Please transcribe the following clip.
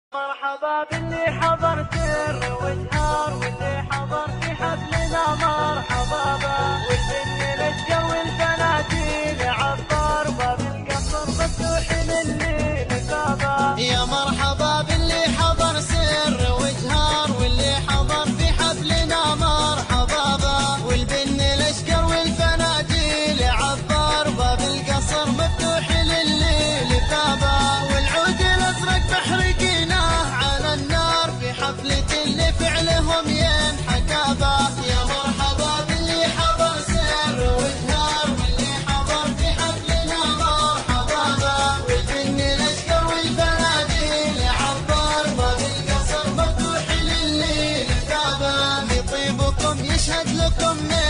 مرحبا باللي حضر سر وجهار واللي حضر في حفلنا مرحبا والبني الاشقر والبناديل عبر باب القصر مفتوح للي بابا. يا مرحبا باللي حضر سر وجهار واللي حضر في حفلنا مرحبا والبني الاشقر والبناديل عبر باب القصر مفتوح للي بابا. والعود الازرق محرقيناه على النار في حفلة اللي فعلهم ينحكى به. يا مرحبا باللي حضر سر وجهار واللي حضر في حفلنا مرحبا والبني الاشقر والبناديل عبر باب القصر مفتوح للي بابا. لطيبكم يشهد لكم